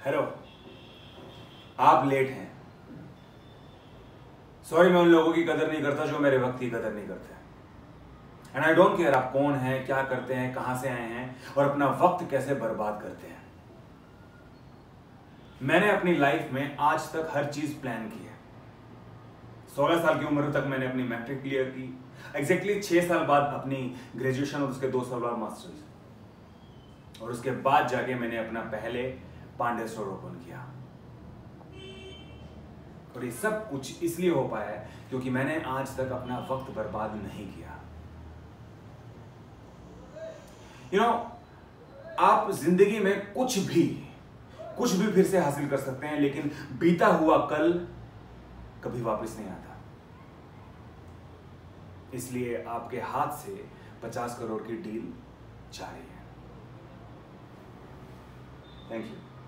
Hello, आप late हैं। Sorry, मैं उन लोगों की कदर नहीं करता जो मेरे वक्त की कदर नहीं करते। एंड आई डोंट केयर आप कौन हैं, क्या करते हैं, कहां से आए हैं और अपना वक्त कैसे बर्बाद करते हैं। मैंने अपनी लाइफ में आज तक हर चीज प्लान की है। 16 साल की उम्र तक मैंने अपनी मैट्रिक क्लियर की। एग्जैक्टली 6 साल बाद अपनी ग्रेजुएशन और उसके 2 साल बाद मास्टर्स। और उसके बाद जाके मैंने अपना पहले पांडे स्टोर ओपन किया। और ये सब कुछ इसलिए हो पाया है क्योंकि मैंने आज तक अपना वक्त बर्बाद नहीं किया। आप जिंदगी में कुछ भी फिर से हासिल कर सकते हैं, लेकिन बीता हुआ कल कभी वापस नहीं आता। इसलिए आपके हाथ से 50 करोड़ की डील जा रही है। Thank you.